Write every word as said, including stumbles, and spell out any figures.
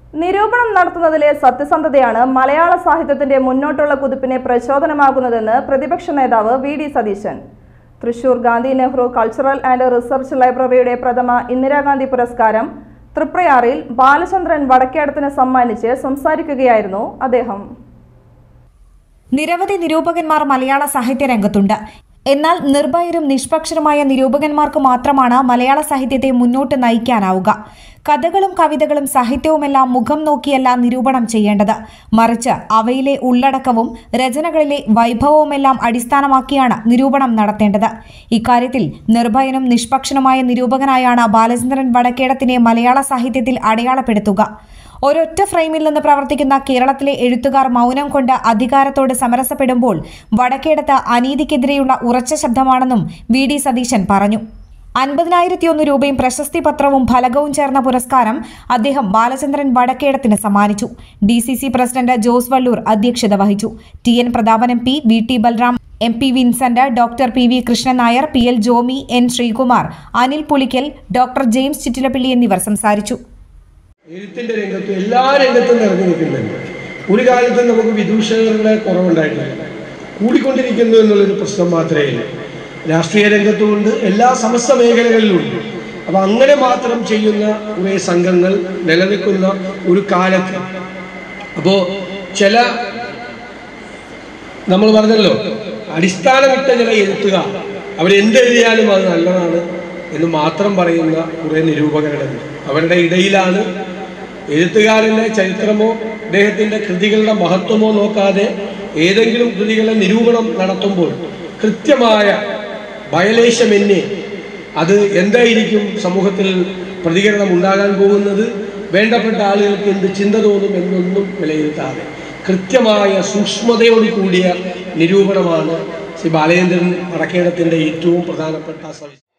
നിരൂപണം നടത്തുന്നതിലെ സത്യസന്ധതയാണ് മലയാള സാഹിത്യത്തിന്റെ മുന്നോട്ടുള്ള കുതിപ്പിനെ പ്രചോദനമാകുന്നതെന്ന് പ്രതിപക്ഷ നേതാവ് V D Satheesan. Thrissur Gandhi Nehru cultural and research ലൈബ്രറിയുടെ പ്രഥമ ഇന്ദിരാഗാന്ധി പുരസ്കാരം തൃപ്രയാറിൽ ബാലചന്ദ്രൻ വടക്കേടത്തിന് സമ്മാനിച്ച് സംസാരിക്കുകയായിരുന്നു അദ്ദേഹം. നിരവധി നിരൂപകന്മാർ മലയാള സാഹിത്യ രംഗത്തുണ്ട്. എന്നാൽ നിർഭയരും നിഷ്പക്ഷരുമായ നിരൂപകന്മാർക്ക് മാത്രമാണ് മലയാള സാഹിത്യത്തെ മുന്നോട്ട് നയിക്കാനാവുക. കഥകളും കവിതകളും സാഹിത്യവുമെല്ലാം മുഖം നോക്കിയല്ല നിരൂപണം ചെയ്യേണ്ടത്, മറിച്ച് അവയിലെ ഉള്ളടക്കവും രചനകളിലെ വൈഭവവുമെല്ലാം അടിസ്ഥാനമാക്കിയാണ് നിരൂപണം നടത്തേണ്ടത്. ഇക്കാര്യത്തിൽ നിർഭയനും നിഷ്പക്ഷനുമായ നിരൂപകനായാണ് ബാലചന്ദ്രൻ വടക്കേടത്തിനെ മലയാള സാഹിത്യത്തിൽ അടയാളപ്പെടുത്തുക. ഒരൊറ്റ ഫ്രെയിമിൽ നിന്ന് പ്രവർത്തിക്കുന്ന കേരളത്തിലെ എഴുത്തുകാർ മൗനം കൊണ്ട് അധികാരത്തോട് സമരസപ്പെടുമ്പോൾ വടക്കേടത്ത് അനീതിക്കെതിരെയുള്ള ഉറച്ച ശബ്ദമാണെന്നും വി ഡി സതീശൻ പറഞ്ഞു. അൻപതിനായിരത്തി ഒന്ന് രൂപയും പ്രശസ്തി പത്രവും ഫലകവും ചേർന്ന പുരസ്കാരം അദ്ദേഹം ബാലചന്ദ്രൻ വടക്കേടത്തിന് സമ്മാനിച്ചു. D C C president Jose Vallur അധ്യക്ഷത വഹിച്ചു. T N Prathapan M P, V T Balram, M P Vincent, doctor P V Krishnan Nair, P L Jomy, N Sreekumar, Anil Pulikkal, doctor James Chittilappally എന്നിവർ സംസാരിച്ചു. എഴുത്തിന്റെ രംഗത്തും എല്ലാ രംഗത്തും നിറഞ്ഞു നിൽക്കുന്നുണ്ട്. ഒരു കാലത്തും നമുക്ക് വിദൂഷകരുടെ കുറവുണ്ടായിട്ടില്ല, കൂടിക്കൊണ്ടിരിക്കുന്നു എന്നുള്ളൊരു പ്രശ്നം മാത്രമേ ഉള്ളൂ. രാഷ്ട്രീയ രംഗത്തുമുണ്ട്, എല്ലാ സമസ്ത മേഖലകളിലുമുണ്ട്. അപ്പം അങ്ങനെ മാത്രം ചെയ്യുന്ന കുറേ സംഘങ്ങൾ നിലനിൽക്കുന്ന ഒരു കാലത്ത് അപ്പോൾ ചില നമ്മൾ പറഞ്ഞല്ലോ അടിസ്ഥാനമിട്ട ചില എഴുത്തുകാർ അവരെന്തെഴുതിയാലും അത് നല്ലതാണ് എന്ന് മാത്രം പറയുന്ന കുറേ നിരൂപകരുണ്ട്. അവരുടെ ഇടയിലാണ് എഴുത്തുകാരൻ്റെ ചരിത്രമോ അദ്ദേഹത്തിൻ്റെ കൃതികളുടെ മഹത്വമോ നോക്കാതെ ഏതെങ്കിലും കൃതികളെ നിരൂപണം നടത്തുമ്പോൾ കൃത്യമായ വയലേശമെന്നെ അത് എന്തായിരിക്കും സമൂഹത്തിൽ പ്രതികരണം ഉണ്ടാകാൻ പോകുന്നത്, വേണ്ടപ്പെട്ട ആളുകൾക്ക് എന്ത് ചിന്ത തോന്നും എന്നൊന്നും വിലയിരുത്താതെ കൃത്യമായ സൂക്ഷ്മതയോട് കൂടിയ നിരൂപണമാണ് ശ്രീ ബാലചന്ദ്രൻ വടക്കേടത്തിൻ്റെ ഏറ്റവും പ്രധാനപ്പെട്ട സവിശേഷത.